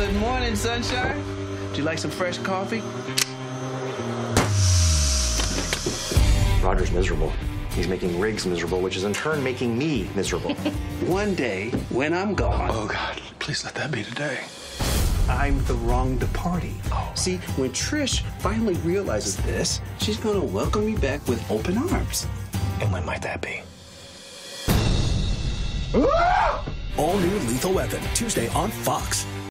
Good morning, sunshine. Would you like some fresh coffee? Roger's miserable. He's making Riggs miserable, which is in turn making me miserable. One day, when I'm gone... Oh, God, please let that be today. I'm the wrong party. Oh. See, when Trish finally realizes this, she's gonna welcome me back with open arms. And when might that be? All new Lethal Weapon, Tuesday on Fox.